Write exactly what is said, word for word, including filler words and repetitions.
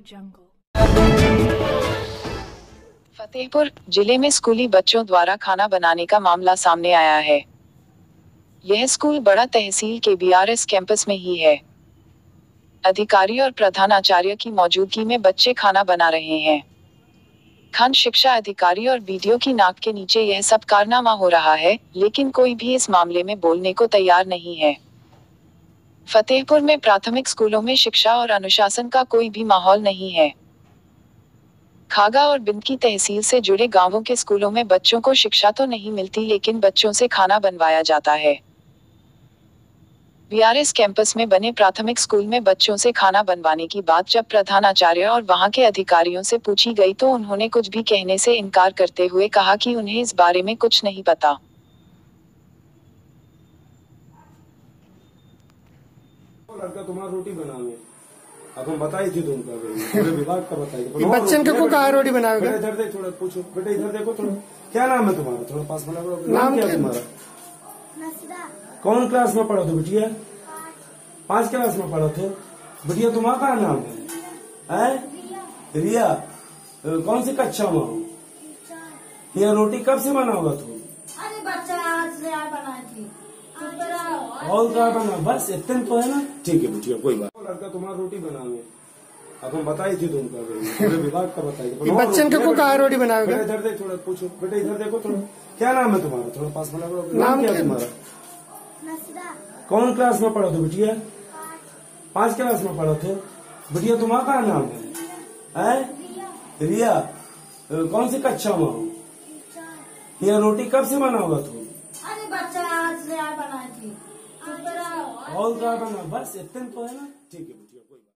फतेहपुर जिले में स्कूली बच्चों द्वारा खाना बनाने का मामला सामने आया है। यह स्कूल बड़ा तहसील के बीआरएस कैंपस में ही है। अधिकारी और प्रधानाचार्य की मौजूदगी में बच्चे खाना बना रहे हैं। खंड शिक्षा अधिकारी और बीडीओ की नाक के नीचे यह सब कारनामा हो रहा है, लेकिन कोई भी इस मामले में बोलने को तैयार नहीं है। फतेहपुर में प्राथमिक स्कूलों में शिक्षा और अनुशासन का कोई भी माहौल नहीं है। खागा और बिंद की तहसील से जुड़े गांवों के स्कूलों में बच्चों को शिक्षा तो नहीं मिलती, लेकिन बच्चों से खाना बनवाया जाता है। बीआरएस कैंपस में बने प्राथमिक स्कूल में बच्चों से खाना बनवाने की बात जब प्रधानाचार्य और वहां के अधिकारियों से पूछी गई तो उन्होंने कुछ भी कहने से इनकार करते हुए कहा कि उन्हें इस बारे में कुछ नहीं पता। लड़का तुम्हारा रोटी बनाने अब हम बताई थी तुमको पूरे विभाग का बताइए। बच्चन को कहा रोटी बनाओगे? इधर देख थोड़ा पूछो बेटा, इधर देखो थोड़ा। क्या नाम है तुम्हारा? थोड़ा पास बना। नाम क्या है तुम्हारा? कौन क्लास में पढ़ो थे बिटिया? पांच क्लास में पढ़ो थे बिटिया। तुम्हारा क्या नाम है? है रिया। कौन सी कक्षा में हो? यह रोटी कब से बना होगा तुम? अरे बच्चा आज से बनाई थी और क्या बना? बस इतने तो है ना। ठीक है बिटिया, कोई बात। लड़का तुम्हारा रोटी बनाने अब हम बताई थी तुमको पूरे विभाग का बताइए। बच्चन को कहा रोटी बनाओगे? इधर देख थोड़ा पूछो बेटा, इधर देखो थोड़ा। क्या नाम है तुम्हारा? थोड़ा पास बना। नाम क्या है तुम्हारा? कौन क्लास में पढ़ो थे बिटिया? पांच क्लास में पढ़ो थे बिटिया। तुम्हारा क्या नाम है? है रिया। कौन सी कक्षा में हो? यह रोटी कब से बना होगा तुम? अरे बच्चा आज से बनाई थी और क्या बना? बस इतने तो है ना। ठीक है।